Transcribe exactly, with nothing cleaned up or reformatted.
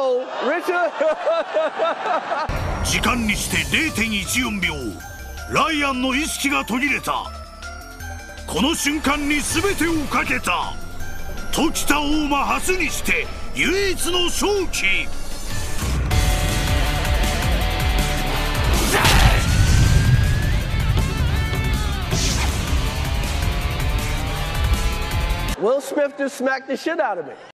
Uh-oh, Richard. 時間にして れいてんいちよんびょう、ライアンの意識が途切れた。この瞬間に全てをかけた。時田大馬初にして唯一の勝機。 Will Smith just smacked the shit out of me.